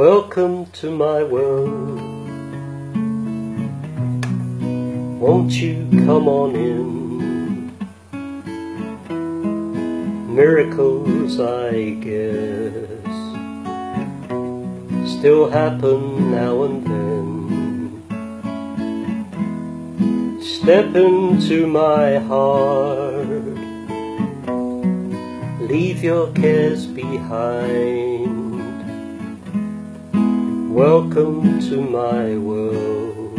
Welcome to my world. Won't you come on in? Miracles, I guess, still happen now and then. Step into my heart, leave your cares behind. Welcome to my world,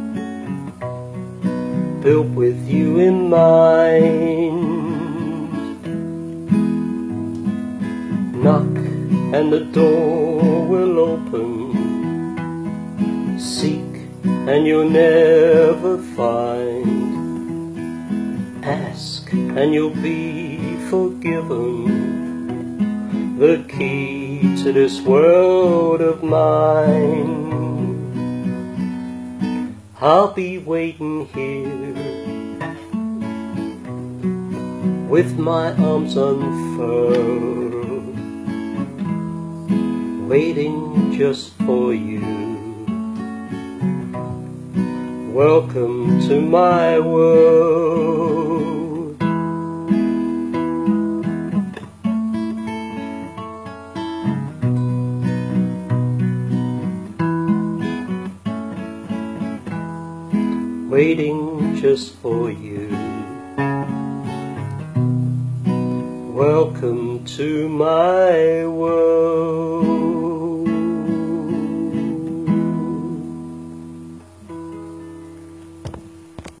built with you in mind. Knock and the door will open. Seek and you'll never find. Ask and you'll be forgiven. The key to this world of mine. I'll be waiting here with my arms unfurled, waiting just for you. Welcome to my world. Waiting just for you. Welcome to my world.